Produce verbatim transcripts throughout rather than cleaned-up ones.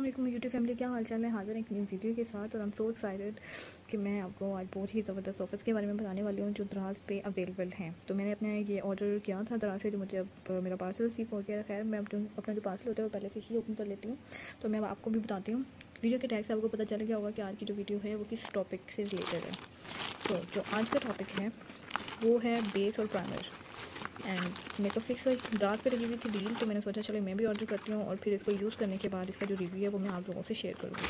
वालेकुम YouTube family, क्या हाल चाल है। हाजिर एक न्यू वीडियो के साथ और आई एम सो एक्साइटेड कि मैं आपको आज बहुत ही ज़बरदस्त ऑफर्स के बारे में बताने वाली हूँ जो दराज पे अवेलेबल हैं। तो मैंने अपने ये ऑर्डर किया था दराज से, जो मुझे अब मेरा पार्सल रिसीव हो गया। खैर मैं अपना अपना जो पार्सल होता है वो पहले से ही ओपन कर लेती हूँ, तो मैं आपको भी बताती हूँ। वीडियो के टैग से आपको पता चल गया होगा कि आज की जो वीडियो है वो किस टॉपिक से रिलेटेड है। तो जो आज का टॉपिक है वो है बेस और प्राइमर एंड मेकअप फिक्स। रात पे लगी हुई थी डील, तो मैंने सोचा चलो मैं भी ऑर्डर करती हूँ और फिर इसको यूज़ करने के बाद इसका जो रिव्यू है वो मैं आप लोगों से शेयर करूँगी।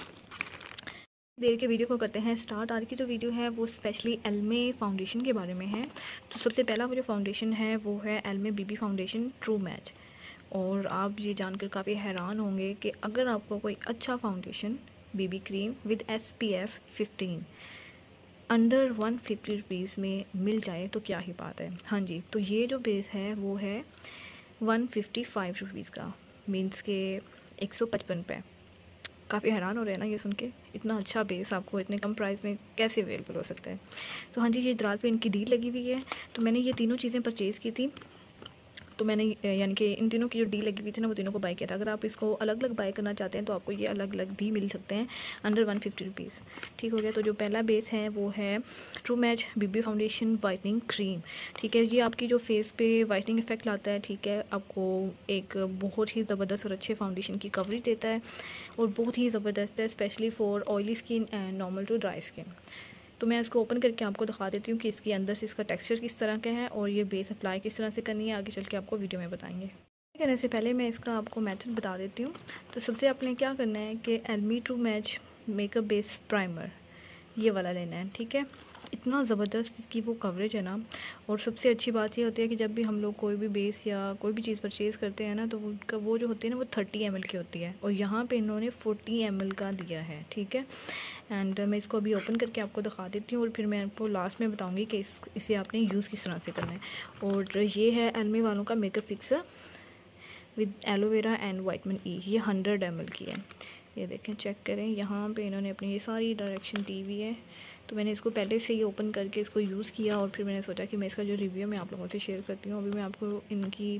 देर के वीडियो को करते हैं स्टार्ट। आज की जो वीडियो है वो स्पेशली एल्मे फाउंडेशन के बारे में है। तो सबसे पहला वो जो फाउंडेशन है वो है एल्मे बीबी फाउंडेशन ट्रू मैच। और आप ये जानकर काफ़ी हैरान होंगे कि अगर आपको कोई अच्छा foundation BB cream with S P F fifteen under one fifty rupees में मिल जाए तो क्या ही बात है। हाँ जी, तो ये जो बेस है वो है वन फिफ्टी फाइव रुपीज़ का, मीन्स के एक सौ पचपन पे। काफ़ी हैरान हो रहे हैं ना ये सुन के, इतना अच्छा बेस आपको इतने कम प्राइस में कैसे अवेलेबल हो सकता है। तो हाँ जी, ये दराज पे इनकी डील लगी हुई है। तो मैंने ये तीनों चीज़ें परचेज़ की थी। तो मैंने यानी कि इन तीनों की जो डील लगी हुई थी ना वो तीनों को बाय किया था। अगर आप इसको अलग अलग बाय करना चाहते हैं तो आपको ये अलग अलग भी मिल सकते हैं अंडर वन फिफ्टी रुपीज़। ठीक हो गया। तो जो पहला बेस है वो है true match BB foundation whitening cream. ठीक है, ये आपकी जो फेस पे वाइटनिंग इफेक्ट लाता है। ठीक है, आपको एक बहुत ही ज़बरदस्त और अच्छे फाउंडेशन की कवरेज देता है और बहुत ही ज़बरदस्त है, specially for oily skin and normal to dry skin. तो मैं इसको ओपन करके आपको दिखा देती हूँ कि इसके अंदर से इसका टेक्सचर किस तरह का है और ये बेस अप्लाई किस तरह से करनी है, आगे चल के आपको वीडियो में बताएंगे। करने से पहले मैं इसका आपको मेथड बता देती हूँ। तो सबसे आपने क्या करना है कि एल्मी true match makeup base primer ये वाला लेना है। ठीक है, इतना ज़बरदस्त इसकी वो कवरेज है ना। और सबसे अच्छी बात ये होती है कि जब भी हम लोग कोई भी बेस या कोई भी चीज़ परचेज़ करते हैं ना तो उनका वो जो होती है ना वो थर्टी एम एल की होती है और यहाँ पे इन्होंने फोर्टी एम एल का दिया है। ठीक है, एंड मैं इसको अभी ओपन करके आपको दिखा देती हूँ और फिर मैं आपको लास्ट में बताऊँगी कि इस इसे आपने यूज़ किस तरह से करना है। और ये है एल्मी वालों का makeup fixer with aloe vera and vitamin E. ये हंड्रेड एम एल की है। ये देखें, चेक करें, यहाँ पे इन्होंने अपनी ये सारी डायरेक्शन दी हुई है। तो मैंने इसको पहले से ही ओपन करके इसको यूज़ किया और फिर मैंने सोचा कि मैं इसका जो रिव्यू मैं आप लोगों से शेयर करती हूँ। अभी मैं आपको इनकी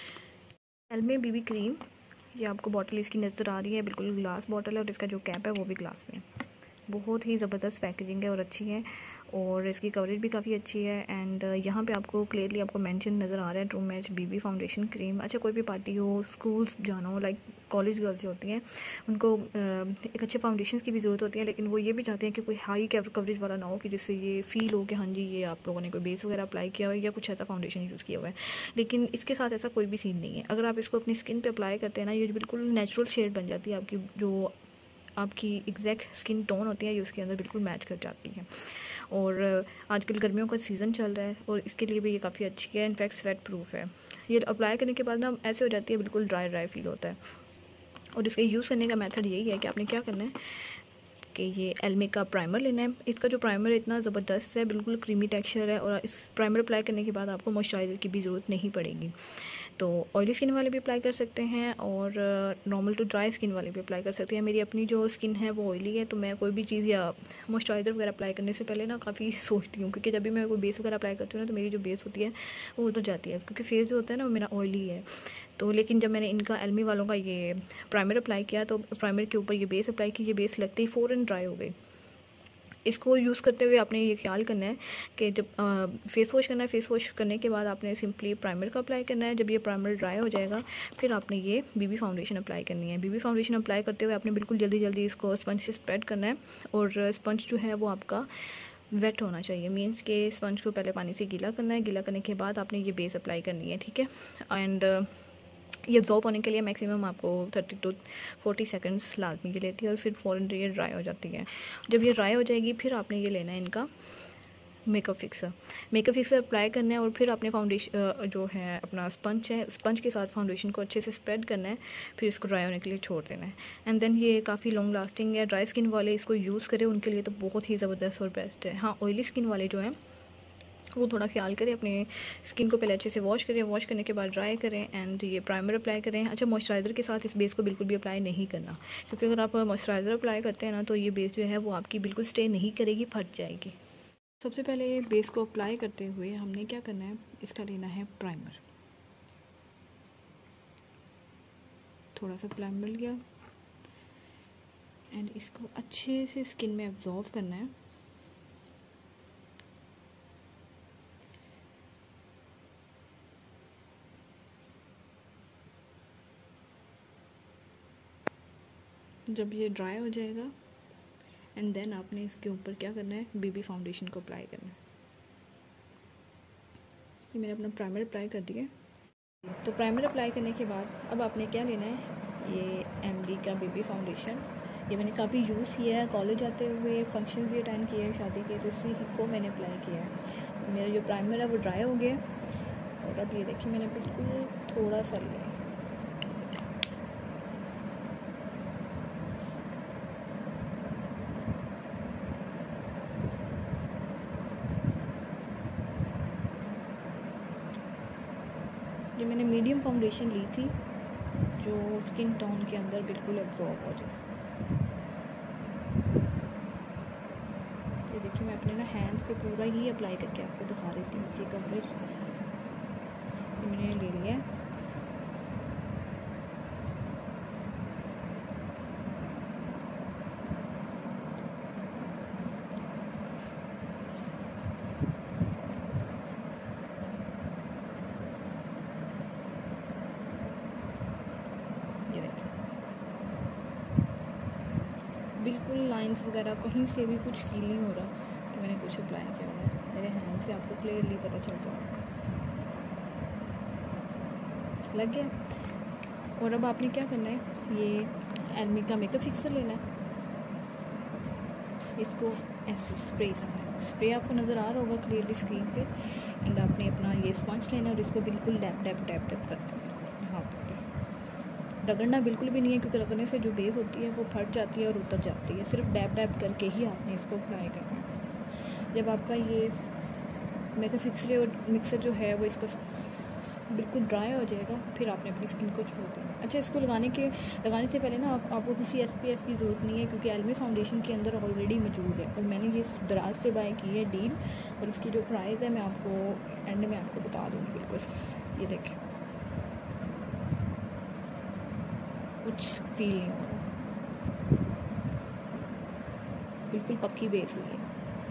एल्मे बीबी क्रीम, ये आपको बॉटल इसकी नज़र आ रही है, बिल्कुल ग्लास बॉटल है और इसका जो कैप है वो भी ग्लास में। बहुत ही ज़बरदस्त पैकेजिंग है और अच्छी है और इसकी कवरेज भी काफ़ी अच्छी है। एंड यहाँ पे आपको क्लियरली आपको मेंशन नज़र आ रहा है true match BB foundation cream. अच्छा, कोई भी पार्टी हो, स्कूल्स जाना हो, लाइक कॉलेज गर्ल्स जो होती हैं उनको एक अच्छे फाउंडेशन की भी ज़रूरत होती है, लेकिन वो ये भी चाहते हैं कि कोई हाई कवरेज वाला ना हो कि जिससे ये फील हो कि हाँ जी ये आप लोगों ने कोई बेस वगैरह अप्लाई किया हुआ है या कुछ ऐसा फाउंडेशन यूज़ किया हुआ है। लेकिन इसके साथ ऐसा कोई भी सीन नहीं है। अगर आप इसको अपनी स्किन पर अप्लाई करते हैं ना, ये बिल्कुल नेचुरल शेड बन जाती है आपकी, जो आपकी एग्जैक्ट स्किन टोन होती है ये उसके अंदर बिल्कुल मैच कर जाती है। और आजकल गर्मियों का सीज़न चल रहा है और इसके लिए भी ये काफ़ी अच्छी है। इनफैक्ट स्वेट प्रूफ है। ये अप्लाई करने के बाद ना ऐसे हो जाती है, बिल्कुल ड्राई ड्राई फील होता है। और इसके यूज़ करने का मेथड यही है कि आपने क्या करना है कि ये एल्मे का प्राइमर लेना है। इसका जो प्राइमर इतना ज़बरदस्त है, बिल्कुल क्रीमी टेक्सचर है और इस प्राइमर अप्लाई करने के बाद आपको मॉइस्चराइज़र की भी ज़रूरत नहीं पड़ेगी। तो ऑयली स्किन वाले भी अप्लाई कर सकते हैं और नॉर्मल टू ड्राई स्किन वाले भी अप्लाई कर सकते हैं। मेरी अपनी जो स्किन है वो ऑयली है, तो मैं कोई भी चीज़ या मॉइस्चराइज़र वगैरह अप्लाई करने से पहले ना काफ़ी सोचती हूँ, क्योंकि जब भी मैं कोई बेस वगैरह अप्लाई करती हूँ ना तो मेरी जो बेस होती है वो उतर जाती है, क्योंकि फेस जो होता है ना वो मेरा ऑयली है। तो लेकिन जब मैंने इनका एल्मी वालों का ये प्राइमर अप्लाई किया तो प्राइमर के ऊपर ये बेस अप्लाई की, ये बेस लगते ही फ़ौरन ड्राई हो गई। इसको यूज़ करते हुए आपने ये ख्याल करना है कि जब फेस वॉश करना है, फेस वॉश करने के बाद आपने सिंपली प्राइमर का अप्लाई करना है। जब ये प्राइमर ड्राई हो जाएगा फिर आपने ये बीबी फाउंडेशन अप्लाई करनी है। बीबी फाउंडेशन अप्लाई करते हुए आपने बिल्कुल जल्दी जल्दी इसको स्पंज से स्प्रेड करना है और स्पंज जो है वो आपका वेट होना चाहिए, मीन्स के स्पंज को पहले पानी से गीला करना है। गीला करने के बाद आपने ये बेस अप्लाई करनी है। ठीक है, एंड ये अब्जॉर्ब होने के लिए मैक्सिमम आपको थर्टी टू फोर्टी सेकंड्स लाजमी की लेती है और फिर फ़ौरन ये ड्राई हो जाती है। जब ये ड्राई हो जाएगी फिर आपने ये लेना है इनका makeup fixer. Makeup fixer apply करना है और फिर आपने फाउंडेशन जो है अपना स्पंज है, स्पंज के साथ फाउंडेशन को अच्छे से स्प्रेड करना है, फिर इसको ड्राई होने के लिए छोड़ देना है। एंड देन ये काफ़ी लॉन्ग लास्टिंग है। ड्राई स्किन वाले इसको यूज़ करें, उनके लिए तो बहुत ही ज़बरदस्त और बेस्ट है। हाँ, ऑयली स्किन वाले जो हैं वो थोड़ा ख्याल करें, अपने स्किन को पहले अच्छे से वॉश करें, वॉश करने के बाद ड्राई करें एंड ये प्राइमर अप्लाई करें। अच्छा, मॉइस्चराइज़र के साथ इस बेस को बिल्कुल भी अप्लाई नहीं करना, क्योंकि अगर आप मॉइस्चराइज़र अप्लाई करते हैं ना तो ये बेस जो है वो आपकी बिल्कुल स्टे नहीं करेगी, फट जाएगी। सबसे पहले ये बेस को अप्लाई करते हुए हमने क्या करना है, इसका लेना है प्राइमर। थोड़ा सा प्राइमर लिया, इसको अच्छे से स्किन में एब्जॉर्व करना है। जब ये ड्राई हो जाएगा एंड देन आपने इसके ऊपर क्या करना है, बीबी फाउंडेशन को अप्लाई करना है। ये मैंने अपना प्राइमर अप्लाई कर दिया। तो प्राइमर अप्लाई करने के बाद अब आपने क्या लेना है, ये एमडी का बीबी फाउंडेशन। ये मैंने काफ़ी यूज़ किया है, कॉलेज आते हुए फंक्शन भी अटेंड किए हैं, शादी के, तो इसी को मैंने अप्लाई किया है। मेरा जो प्राइमर है वो ड्राई हो गया और अब ये देखिए मैंने बिल्कुल थोड़ा सा लिया। ये मैंने मीडियम फाउंडेशन ली थी जो स्किन टोन के अंदर बिल्कुल एब्जॉर्ब हो जाए। ये देखिए मैं अपने ना हैंड्स पे पूरा ही अप्लाई करके आपको दिखा देती हूँ इसकी कवरेज। ये मैंने ले लिया है। बिल्कुल लाइंस वगैरह कहीं से भी कुछ फील नहीं हो रहा कि मैंने कुछ अप्लाई किया है। मेरे हैंड से आपको क्लियरली पता चल जाएगा। लग गया। और अब आपने क्या करना है, ये एल्मी का मेकअप फिक्सर लेना है। इसको ऐसे स्प्रे करना है। स्प्रे आपको नज़र आ रहा होगा क्लियरली स्क्रीन पे। एंड आपने अपना ये स्पंज लेना है और इसको बिल्कुल डैप डैप डैप डैप करना है हाथों पे। रगड़ना बिल्कुल भी नहीं है क्योंकि रगड़ने से जो बेस होती है वो फट जाती है और उतर जाती है। सिर्फ डैप डैप करके ही आपने इसको अप्लाई करना है। जब आपका ये मेकअप फिक्सर और मिक्सर जो है वो इसका बिल्कुल ड्राई हो जाएगा, फिर आपने अपनी स्किन को छोड़ देना। अच्छा, इसको लगाने के लगाने से पहले ना आप, आपको किसी एसपीएफ की ज़रूरत नहीं है क्योंकि एल्मी फाउंडेशन के अंदर ऑलरेडी मौजूद है। और मैंने ये दराज से बाय की है डील, और इसकी जो प्राइस है मैं आपको एंड में आपको बता दूँगी। बिल्कुल ये देखें, कुछ फील नहीं हो रहा, बिल्कुल पक्की बेस हुई है।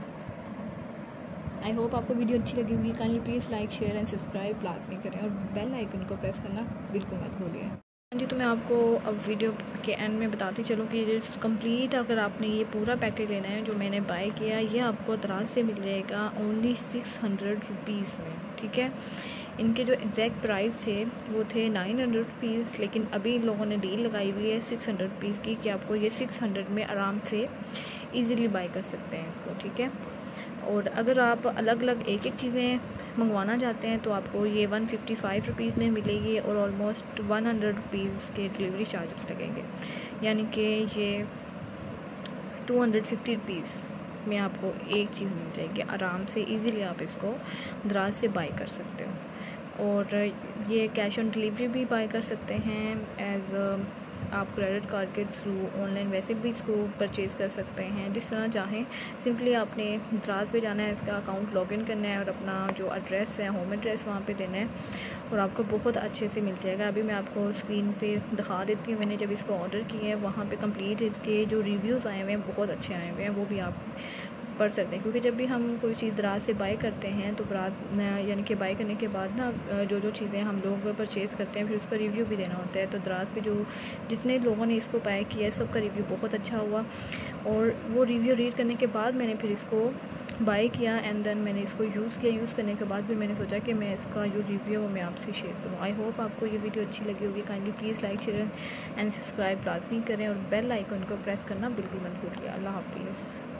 आई होप आपको वीडियो अच्छी लगी होगी। Kindly please like share and subscribe लाजमी करें और बेल आइकन को प्रेस करना बिल्कुल मत भूलिए। हाँ जी, तो मैं आपको अब वीडियो के एंड में बताती चलूँ कि कंप्लीट अगर आपने ये पूरा पैकेज लेना है जो मैंने बाय किया, ये आपको दराज से मिल जाएगा ओनली सिक्स हंड्रेड रुपीज़ में। ठीक है, इनके जो एग्जैक्ट प्राइस थे वो थे नाइन हंड्रेड रुपीज़, लेकिन अभी इन लोगों ने डील लगाई हुई है सिक्स हंड्रेड रुपीज़ की कि आपको ये सिक्स हंड्रेड में आराम से इजीली बाय कर सकते हैं इसको। ठीक है, और अगर आप अलग अलग एक एक चीज़ें मंगवाना चाहते हैं तो आपको ये वन फिफ्टी फाइव रुपीज़ में मिलेगी और ऑलमोस्ट वन हंड्रेड रुपीज़ के डिलीवरी चार्जेस लगेंगे, यानी कि ये टू हंड्रेड फिफ्टी रुपीज़ में आपको एक चीज़ मिल जाएगी आराम से। इजीली आप इसको दराज से बाय कर सकते हो। और ये कैश ऑन डिलीवरी भी बाय कर सकते हैं एज आप क्रेडिट कार्ड के थ्रू, ऑनलाइन वैसे भी इसको परचेज़ कर सकते हैं, जिस तरह चाहें। सिंपली आपने दराज पे जाना है, इसका अकाउंट लॉगिन करना है और अपना जो एड्रेस है, होम एड्रेस, वहाँ पे देना है और आपको बहुत अच्छे से मिल जाएगा। अभी मैं आपको स्क्रीन पे दिखा देती हूँ। मैंने जब इसको ऑर्डर किया है वहाँ पे कंप्लीट इसके जो रिव्यूज़ आए हुए हैं बहुत अच्छे आए हुए हैं, वो भी आप पढ़ सकते हैं। क्योंकि जब भी हम कोई चीज़ दराज से बाय करते हैं तो दराज यानी कि बाय करने के बाद ना जो जो चीज़ें हम लोग परचेज़ करते हैं फिर उसका रिव्यू भी देना होता है। तो दराज पे जो जितने लोगों ने इसको बाय किया है सबका रिव्यू बहुत अच्छा हुआ और वो रिव्यू रीड करने के बाद मैंने फिर इसको बाय किया एंड देन मैंने इसको यूज़ किया। यूज़ करने के बाद फिर मैंने सोचा कि मैं इसका जो रिव्यू है वो मैं आपसे शेयर करूँ। आई होप आपको ये वीडियो अच्छी लगी होगी। Kindly please like share and subscribe लाजमी करें और बेल आइकन को प्रेस करना बिल्कुल मत भूलिए। अल्लाह हाफिज़।